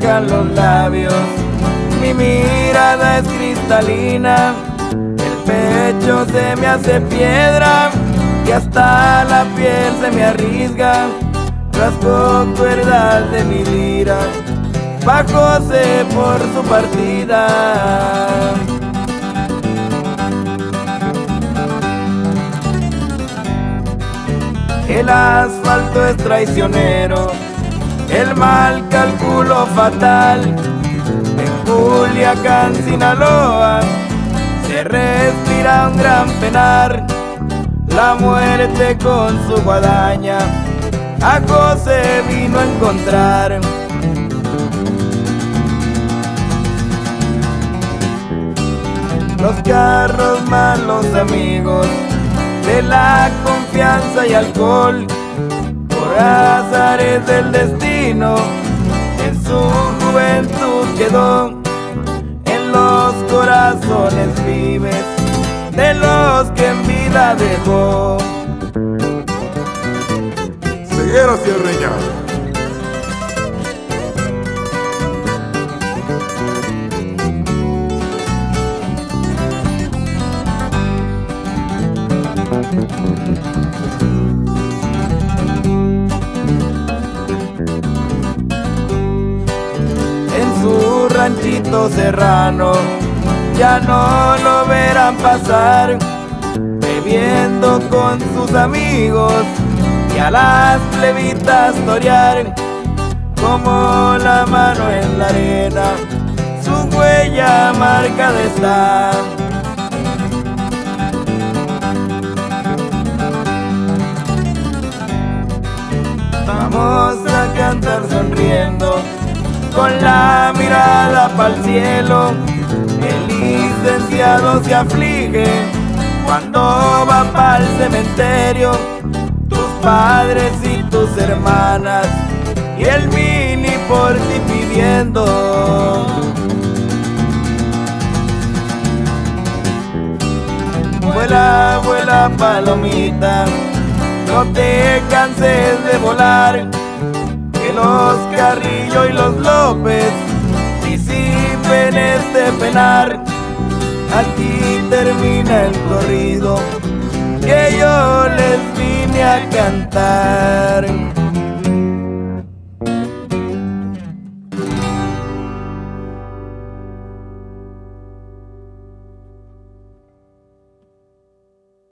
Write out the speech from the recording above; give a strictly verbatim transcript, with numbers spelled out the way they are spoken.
secan los labios, mi mirada es cristalina, el pecho se me hace piedra y hasta la piel se me arriesga. Rasgo cuerdas de mi lira, bajóse por su partida. El asfalto es traicionero, el mal cálculo fatal. En Culiacán, Sinaloa, se respira un gran penar. La muerte con su guadaña a José vino a encontrar. Los carros malos amigos de la confianza y alcohol, por azares del destino, en su juventud quedó. En los corazones vives de los que en vida dejó. Ceguera Sierreña. En su ranchito serrano ya no lo verán pasar, bebiendo con sus amigos y a las plebitas torear. Como la mano en la arena, su huella marcada está. Vamos a cantar sonriendo, con la mirada pa'l cielo. El licenciado se aflige cuando va pa'l cementerio. Tus padres y tus hermanas y el mini por ti pidiendo. Vuela, vuela palomita, no te canses de volar, que los Carrillo y los López disipen este penar. Aquí termina el corrido que yo les vine a cantar.